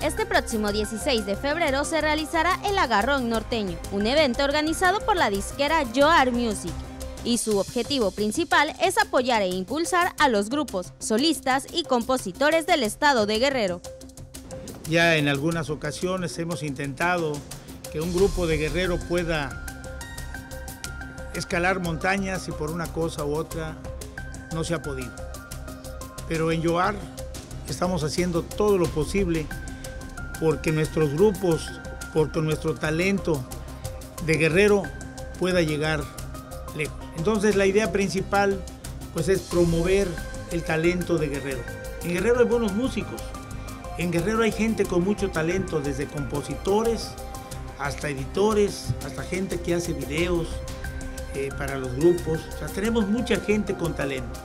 Este próximo 16 de febrero se realizará el Agarrón Norteño, un evento organizado por la disquera Yoar Music. Y su objetivo principal es apoyar e impulsar a los grupos, solistas y compositores del estado de Guerrero. Ya en algunas ocasiones hemos intentado que un grupo de Guerrero pueda escalar montañas y por una cosa u otra no se ha podido. Pero en Yoar estamos haciendo todo lo posible porque nuestros grupos, porque nuestro talento de Guerrero pueda llegar lejos. Entonces la idea principal pues es promover el talento de Guerrero. En Guerrero hay buenos músicos, en Guerrero hay gente con mucho talento, desde compositores hasta editores, hasta gente que hace videos para los grupos. O sea, tenemos mucha gente con talento.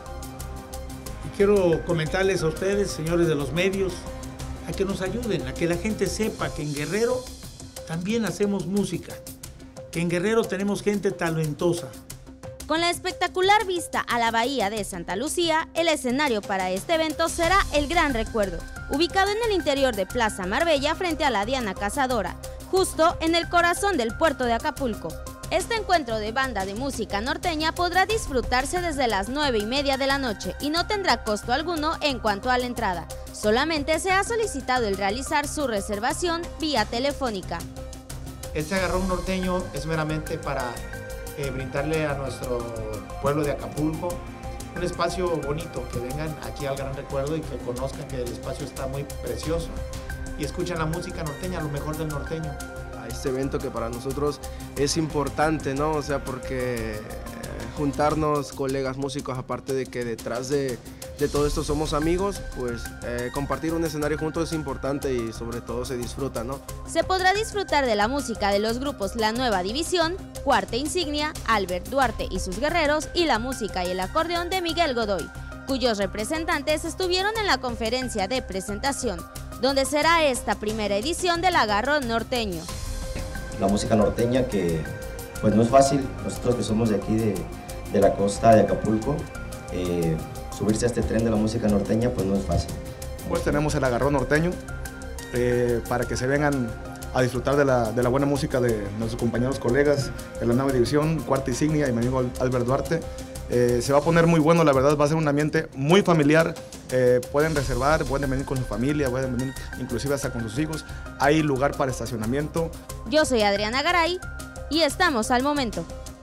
Y quiero comentarles a ustedes, señores de los medios, a que nos ayuden, a que la gente sepa que en Guerrero también hacemos música, que en Guerrero tenemos gente talentosa. Con la espectacular vista a la bahía de Santa Lucía, el escenario para este evento será el Gran Recuerdo, ubicado en el interior de Plaza Marbella frente a la Diana Cazadora, justo en el corazón del puerto de Acapulco. Este encuentro de banda de música norteña podrá disfrutarse desde las 9:30 de la noche y no tendrá costo alguno en cuanto a la entrada. Solamente se ha solicitado el realizar su reservación vía telefónica. Este agarrón norteño es meramente para brindarle a nuestro pueblo de Acapulco un espacio bonito, que vengan aquí al Gran Recuerdo y que conozcan que el espacio está muy precioso y escuchan la música norteña, lo mejor del norteño. Este evento que para nosotros es importante, ¿no? O sea, porque juntarnos colegas músicos, aparte de que detrás de todo esto somos amigos, pues compartir un escenario juntos es importante y sobre todo se disfruta, ¿no? Se podrá disfrutar de la música de los grupos La Nueva División, Cuarta Insignia, Albert Duarte y sus Guerreros y la música y el acordeón de Miguel Godoy, cuyos representantes estuvieron en la conferencia de presentación, donde será esta primera edición del Agarrón Norteño. La música norteña que pues no es fácil, nosotros que somos de aquí de la costa de Acapulco, subirse a este tren de la música norteña pues no es fácil. Pues tenemos el Agarrón Norteño para que se vengan a disfrutar de la buena música de nuestros compañeros colegas de la Nueva División, Cuarta Insignia y mi amigo Albert Duarte. Se va a poner muy bueno, la verdad va a ser un ambiente muy familiar, pueden reservar, pueden venir con su familia, pueden venir inclusive hasta con sus hijos, hay lugar para estacionamiento. Yo soy Adriana Garay y estamos al momento.